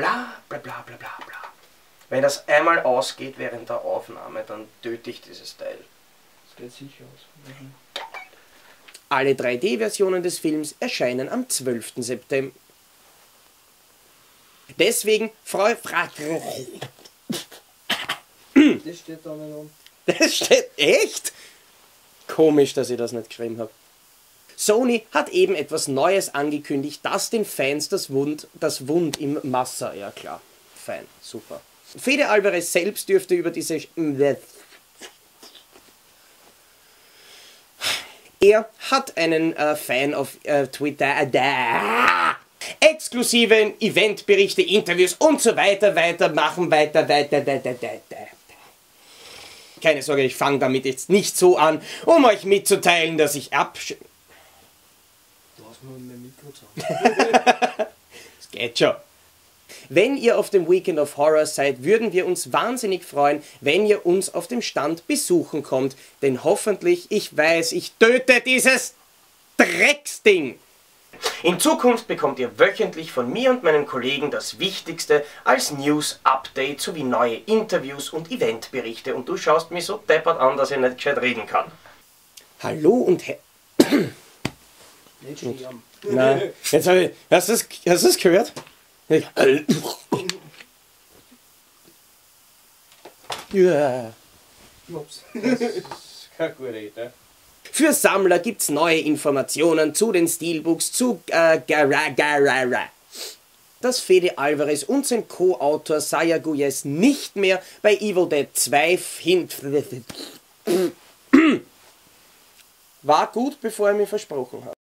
bla bla bla bla bla bla. Wenn das einmal ausgeht während der Aufnahme, dann töte ich dieses Teil. Das geht sicher aus. Mhm. Alle 3D-Versionen des Films erscheinen am 12. September. Deswegen Das steht da nicht an. Das steht echt? Komisch, dass ich das nicht geschrieben habe. Sony hat eben etwas Neues angekündigt, das den Fans das Wund im Massa, ja klar, fein, super. Fede Alvarez selbst dürfte über diese... Er hat einen Fan auf Twitter... exklusive Eventberichte, Interviews und so weiter, weitermachen, weiter. Keine Sorge, ich fange damit jetzt nicht so an, um euch mitzuteilen, dass ich Du hast nur mein Mikro zu. Das geht schon. Wenn ihr auf dem Weekend of Horror seid, würden wir uns wahnsinnig freuen, wenn ihr uns auf dem Stand besuchen kommt. Denn hoffentlich, ich weiß, ich töte dieses Drecksding. In Zukunft bekommt ihr wöchentlich von mir und meinen Kollegen das Wichtigste als News-Update sowie neue Interviews und Eventberichte. Und du schaust mich so deppert an, dass ich nicht gescheit reden kann. Hallo und Nicht sterben. Nein, jetzt habe ich... Hast du das gehört? Ja. Ups. Das ist keine gute Idee. Für Sammler gibt's neue Informationen zu den Steelbooks, zu dass Fede Alvarez und sein Co-Autor Saya Guyes nicht mehr bei Evil Dead 2 war gut, bevor er mir versprochen hat.